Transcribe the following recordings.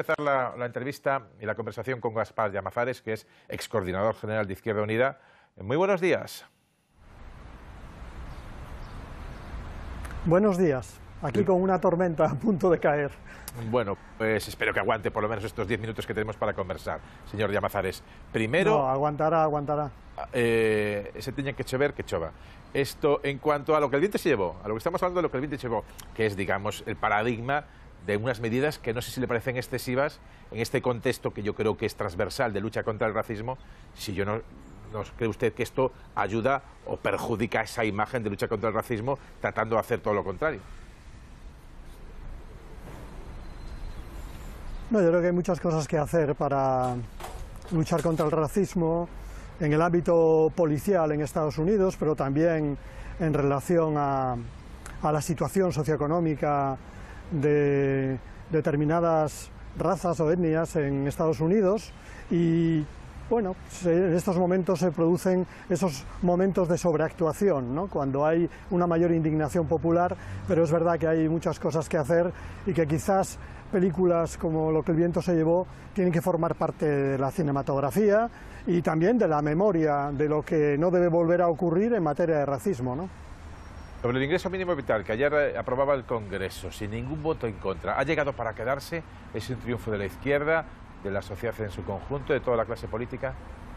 Empezar la entrevista y la conversación con Gaspar Llamazares, que es excoordinador general de Izquierda Unida. Muy buenos días. Buenos días. Aquí con una tormenta a punto de caer. Bueno, pues espero que aguante por lo menos estos 10 minutos que tenemos para conversar, señor Llamazares. Primero... No, aguantará. Se tiña que chover, que chova. Esto en cuanto a lo que el viento se llevó, a lo que estamos hablando de lo que el viento se llevó, que es, digamos, el paradigma de unas medidas que no sé si le parecen excesivas en este contexto que yo creo que es transversal de lucha contra el racismo. Si yo no cree usted que esto ayuda o perjudica esa imagen de lucha contra el racismo, tratando de hacer todo lo contrario. No, yo creo que hay muchas cosas que hacer para luchar contra el racismo en el ámbito policial en Estados Unidos, pero también en relación a la situación socioeconómica de determinadas razas o etnias en Estados Unidos. Y bueno, en estos momentos se producen esos momentos de sobreactuación, ¿no? Cuando hay una mayor indignación popular, pero es verdad que hay muchas cosas que hacer y que quizás películas como Lo que el viento se llevó tienen que formar parte de la cinematografía y también de la memoria de lo que no debe volver a ocurrir en materia de racismo, ¿no? Sobre el ingreso mínimo vital, que ayer aprobaba el Congreso sin ningún voto en contra, ¿ha llegado para quedarse? ¿Es un triunfo de la izquierda, de la sociedad en su conjunto, de toda la clase política?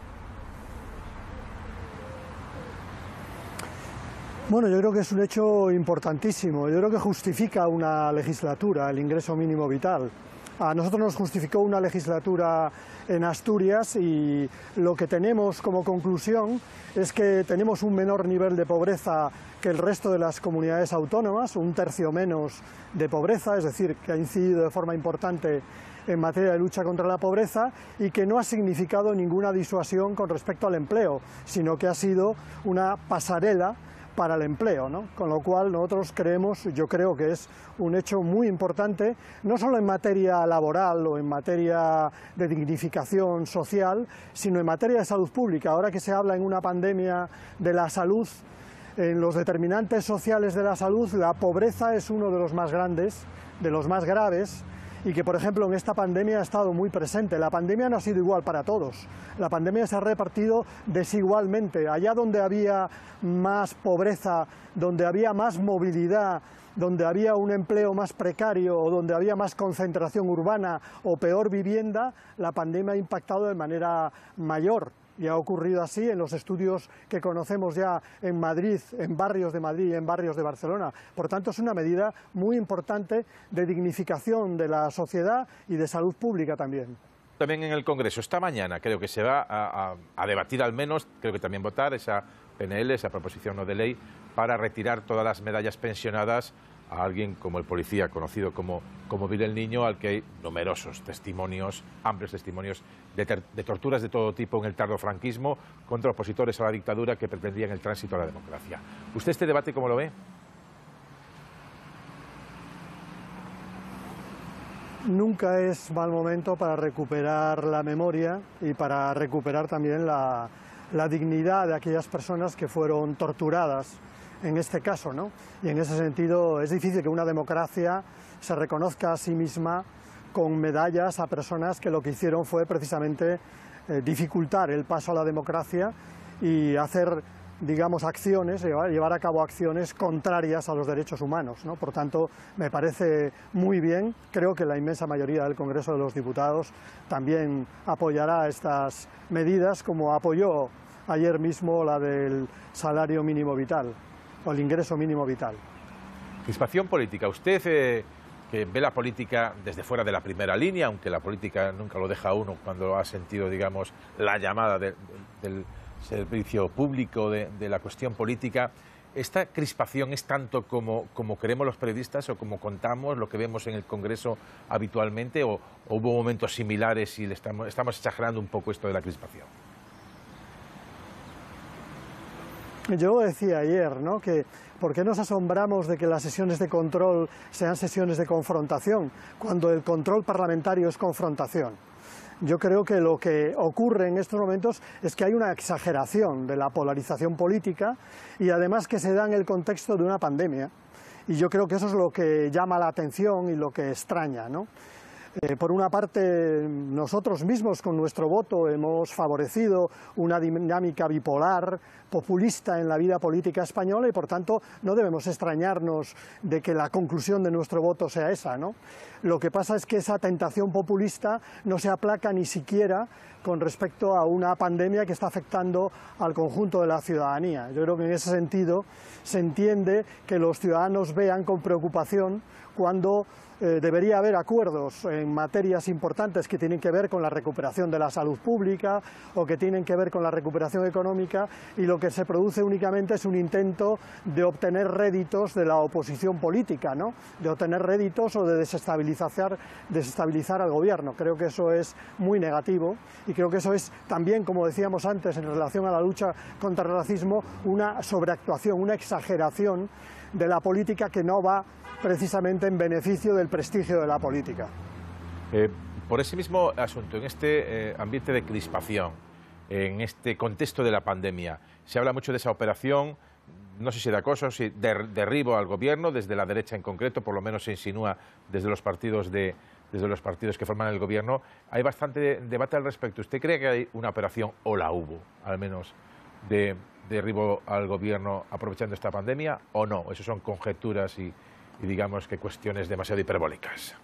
Bueno, yo creo que es un hecho importantísimo. Yo creo que justifica una legislatura, el ingreso mínimo vital. A nosotros nos justificó una legislatura en Asturias y lo que tenemos como conclusión es que tenemos un menor nivel de pobreza que el resto de las comunidades autónomas, un tercio menos de pobreza, es decir, que ha incidido de forma importante en materia de lucha contra la pobreza y que no ha significado ninguna disuasión con respecto al empleo, sino que ha sido una pasarela para el empleo, ¿no? Con lo cual nosotros creemos, yo creo que es un hecho muy importante, no solo en materia laboral o en materia de dignificación social, sino en materia de salud pública. Ahora que se habla en una pandemia de la salud, en los determinantes sociales de la salud, la pobreza es uno de los más grandes, de los más graves, y que, por ejemplo, en esta pandemia ha estado muy presente. La pandemia no ha sido igual para todos. La pandemia se ha repartido desigualmente. Allá donde había más pobreza, donde había más movilidad, donde había un empleo más precario o donde había más concentración urbana o peor vivienda, la pandemia ha impactado de manera mayor. Y ha ocurrido así en los estudios que conocemos ya en Madrid, en barrios de Madrid y en barrios de Barcelona. Por tanto, es una medida muy importante de dignificación de la sociedad y de salud pública también. También en el Congreso, esta mañana creo que se va a debatir al menos, creo que también votar esa PNL, esa proposición no de ley, para retirar todas las medallas pensionadas a alguien como el policía, conocido como Vil el Niño, al que hay numerosos testimonios, amplios testimonios de torturas de todo tipo en el tardofranquismo contra opositores a la dictadura que pretendían el tránsito a la democracia. ¿Usted este debate cómo lo ve? Nunca es mal momento para recuperar la memoria y para recuperar también la dignidad de aquellas personas que fueron torturadas en este caso, ¿no? Y en ese sentido es difícil que una democracia se reconozca a sí misma con medallas a personas que lo que hicieron fue precisamente dificultar el paso a la democracia y hacer, digamos, acciones, llevar a cabo acciones contrarias a los derechos humanos, ¿no? Por tanto, me parece muy bien, creo que la inmensa mayoría del Congreso de los Diputados también apoyará estas medidas, como apoyó ayer mismo la del salario mínimo vital, o el ingreso mínimo vital. Crispación política. Usted que ve la política desde fuera de la primera línea, aunque la política nunca lo deja uno cuando ha sentido, digamos, la llamada del servicio público, de la cuestión política, ¿esta crispación es tanto como queremos los periodistas o como contamos, lo que vemos en el Congreso habitualmente, o hubo momentos similares y estamos exagerando un poco esto de la crispación? Yo decía ayer, ¿no?, que ¿por qué nos asombramos de que las sesiones de control sean sesiones de confrontación, cuando el control parlamentario es confrontación? Yo creo que lo que ocurre en estos momentos es que hay una exageración de la polarización política y además que se da en el contexto de una pandemia. Y yo creo que eso es lo que llama la atención y lo que extraña, ¿no? Por una parte, nosotros mismos con nuestro voto hemos favorecido una dinámica bipolar, populista en la vida política española y, por tanto, no debemos extrañarnos de que la conclusión de nuestro voto sea esa, ¿no? Lo que pasa es que esa tentación populista no se aplaca ni siquiera con respecto a una pandemia que está afectando al conjunto de la ciudadanía. Yo creo que en ese sentido se entiende que los ciudadanos vean con preocupación cuando debería haber acuerdos en materias importantes que tienen que ver con la recuperación de la salud pública o que tienen que ver con la recuperación económica, y lo que se produce únicamente es un intento de obtener réditos de la oposición política, ¿no? De obtener réditos o de desestabilizar al gobierno. Creo que eso es muy negativo y creo que eso es también, como decíamos antes, en relación a la lucha contra el racismo, una sobreactuación, una exageración de la política que no va precisamente en beneficio del prestigio de la política. Por ese mismo asunto, en este ambiente de crispación, en este contexto de la pandemia, se habla mucho de esa operación, no sé si de acoso, si de derribo al gobierno, desde la derecha en concreto, por lo menos se insinúa desde los partidos que forman el gobierno. Hay bastante debate al respecto. ¿Usted cree que hay una operación, o la hubo, al menos, de derribo al gobierno aprovechando esta pandemia, o no? Eso son conjeturas y digamos que cuestiones demasiado hiperbólicas.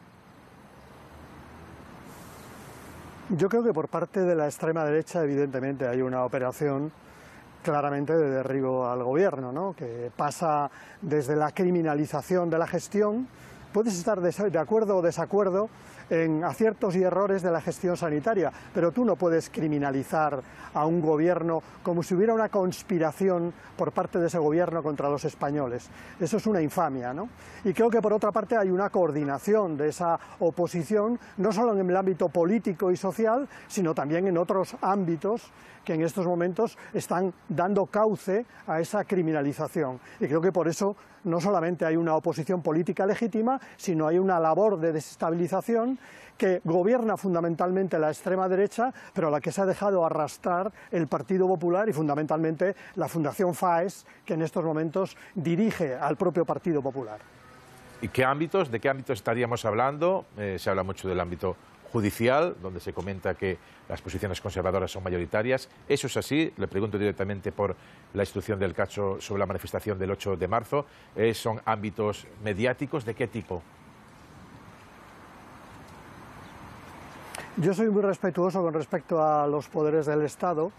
Yo creo que por parte de la extrema derecha evidentemente hay una operación claramente de derribo al gobierno, ¿no? Que pasa desde la criminalización de la gestión. Puedes estar de acuerdo o desacuerdo en aciertos y errores de la gestión sanitaria, pero tú no puedes criminalizar a un gobierno como si hubiera una conspiración por parte de ese gobierno contra los españoles. Eso es una infamia, ¿no? Y creo que por otra parte hay una coordinación de esa oposición, no solo en el ámbito político y social, sino también en otros ámbitos que en estos momentos están dando cauce a esa criminalización. Y creo que por eso no solamente hay una oposición política legítima, sino hay una labor de desestabilización que gobierna fundamentalmente la extrema derecha, pero a la que se ha dejado arrastrar el Partido Popular y fundamentalmente la Fundación FAES, que en estos momentos dirige al propio Partido Popular. ¿Y de qué ámbitos estaríamos hablando? Se habla mucho del ámbito judicial, donde se comenta que las posiciones conservadoras son mayoritarias. ¿Eso es así? Le pregunto directamente por la instrucción del caso sobre la manifestación del 8 de marzo. ¿Son ámbitos mediáticos? ¿De qué tipo? Yo soy muy respetuoso con respecto a los poderes del Estado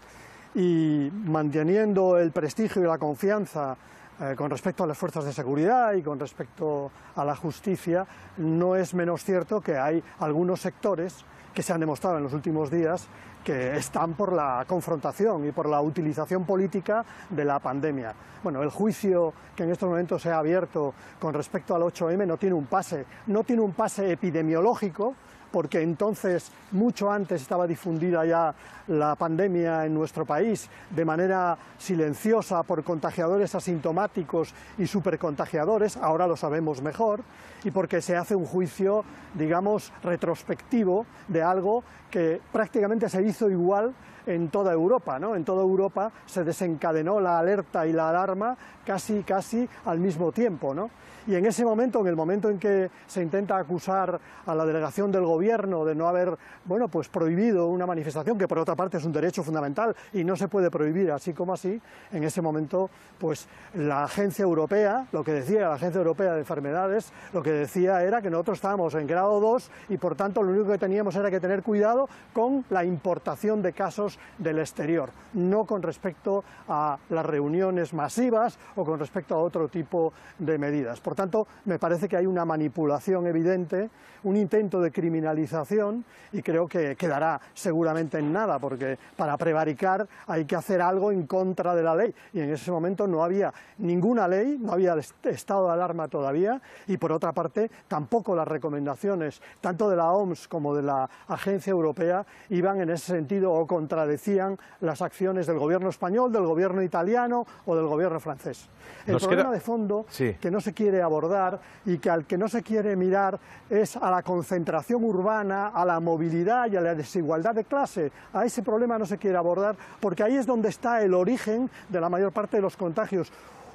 y manteniendo el prestigio y la confianza con respecto a las fuerzas de seguridad y con respecto a la justicia, no es menos cierto que hay algunos sectores que se han demostrado en los últimos días que están por la confrontación y por la utilización política de la pandemia. Bueno, el juicio que en estos momentos se ha abierto con respecto al 8M no tiene un pase epidemiológico, porque entonces, mucho antes, estaba difundida ya la pandemia en nuestro país de manera silenciosa por contagiadores asintomáticos y supercontagiadores, ahora lo sabemos mejor, y porque se hace un juicio, digamos, retrospectivo de algo que prácticamente se hizo igual en toda Europa, ¿no? En toda Europa se desencadenó la alerta y la alarma casi al mismo tiempo, ¿no? Y en ese momento, en el momento en que se intenta acusar a la delegación del gobierno de no haber, bueno, pues prohibido una manifestación, que por otra parte es un derecho fundamental y no se puede prohibir así como así, en ese momento, pues la agencia europea, lo que decía la Agencia Europea de Enfermedades, lo que decía era que nosotros estábamos en grado 2 y por tanto lo único que teníamos era que tener cuidado con la importación de casos del exterior, no con respecto a las reuniones masivas o con respecto a otro tipo de medidas. Por tanto, me parece que hay una manipulación evidente, un intento de criminalización, y creo que quedará seguramente en nada, porque para prevaricar hay que hacer algo en contra de la ley, y en ese momento no había ninguna ley, no había estado de alarma todavía, y por otra parte tampoco las recomendaciones, tanto de la OMS como de la Agencia Europea, iban en ese sentido o contradecían las acciones del gobierno español, del gobierno italiano o del gobierno francés. El problema de fondo que no se quiere abordar y que al que no se quiere mirar es a la concentración urbana, a la movilidad y a la desigualdad de clase. A ese problema no se quiere abordar porque ahí es donde está el origen de la mayor parte de los contagios.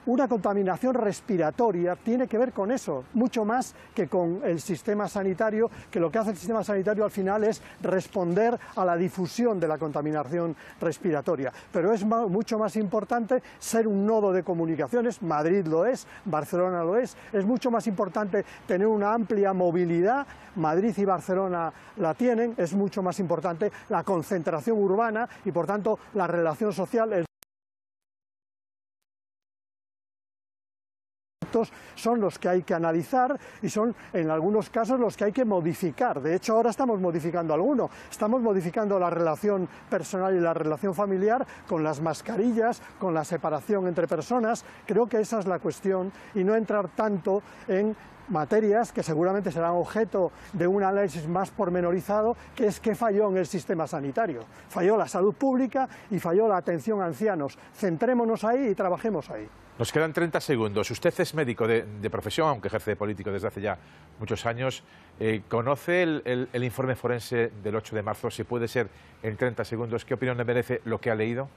una contaminación respiratoria tiene que ver con eso, mucho más que con el sistema sanitario, que lo que hace el sistema sanitario al final es responder a la difusión de la contaminación respiratoria. Pero es mucho más importante ser un nodo de comunicaciones, Madrid lo es, Barcelona lo es mucho más importante tener una amplia movilidad, Madrid y Barcelona la tienen, es mucho más importante la concentración urbana y por tanto la relación social. Son los que hay que analizar y son en algunos casos los que hay que modificar. De hecho, ahora estamos modificando alguno. Estamos modificando la relación personal y la relación familiar con las mascarillas, con la separación entre personas. Creo que esa es la cuestión y no entrar tanto en materias que seguramente serán objeto de un análisis más pormenorizado, que es qué falló en el sistema sanitario. Falló la salud pública y falló la atención a ancianos. Centrémonos ahí y trabajemos ahí. Nos quedan 30 segundos. Usted es médico de profesión, aunque ejerce de político desde hace ya muchos años. ¿Conoce el informe forense del 8 de marzo? Si puede ser en 30 segundos, ¿qué opinión le merece lo que ha leído?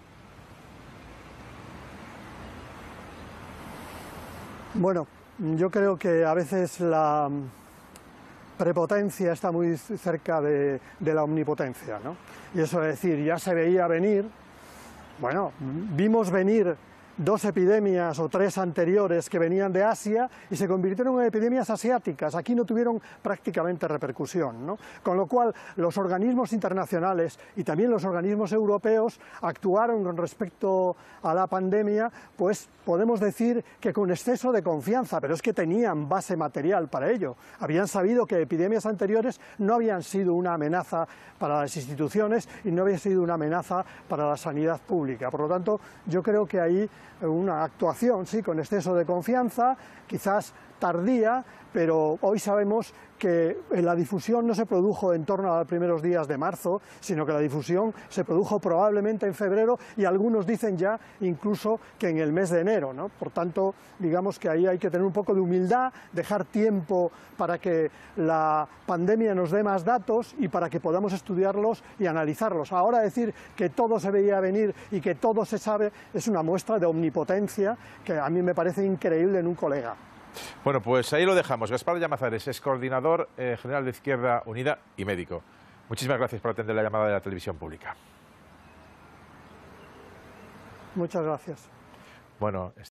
Bueno, yo creo que a veces la prepotencia está muy cerca de la omnipotencia, ¿no? Y eso es decir, ya se veía venir, bueno, vimos venir 2 epidemias o 3 anteriores que venían de Asia y se convirtieron en epidemias asiáticas. Aquí no tuvieron prácticamente repercusión, ¿no? Con lo cual, los organismos internacionales y también los organismos europeos actuaron con respecto a la pandemia, pues podemos decir que con exceso de confianza, pero es que tenían base material para ello. Habían sabido que epidemias anteriores no habían sido una amenaza para las instituciones y no había sido una amenaza para la sanidad pública. Por lo tanto, yo creo que ahí una actuación, sí, con exceso de confianza, quizás tardía, pero hoy sabemos que la difusión no se produjo en torno a los primeros días de marzo, sino que la difusión se produjo probablemente en febrero y algunos dicen ya incluso que en el mes de enero, ¿no? Por tanto, digamos que ahí hay que tener un poco de humildad, dejar tiempo para que la pandemia nos dé más datos y para que podamos estudiarlos y analizarlos. Ahora decir que todo se veía venir y que todo se sabe es una muestra de omnipotencia que a mí me parece increíble en un colega. Bueno, pues ahí lo dejamos. Gaspar Llamazares es coordinador general de Izquierda Unida y médico. Muchísimas gracias por atender la llamada de la televisión pública. Muchas gracias. Bueno,